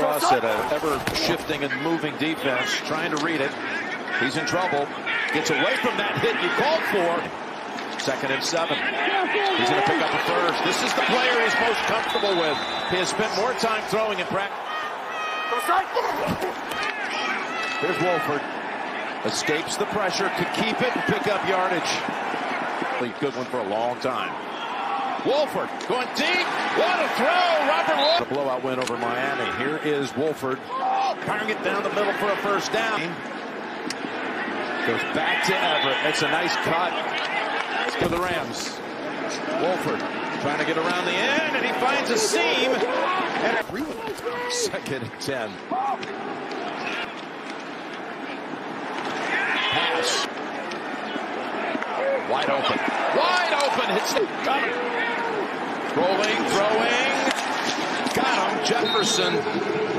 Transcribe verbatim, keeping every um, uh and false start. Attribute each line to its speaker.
Speaker 1: across it. An ever-shifting and moving defense, trying to read it. He's in trouble. Gets away from that hit you called for. Second and seven. He's going to pick up a first. This is the player he's most comfortable with. He has spent more time throwing in practice. Here's Wolford. Escapes the pressure, could keep it and pick up yardage. Good one for a long time. Wolford going deep. What a throw. Robert Wolford. The blowout win over Miami. Here is Wolford. Firing it down the middle for a first down. Goes back to Everett. It's a nice cut for the Rams. Wolford trying to get around the end, and he finds a seam. And second and ten. Pass. Wide open. Wide open. Hits the got him. Rolling, throwing. Got him. Jefferson.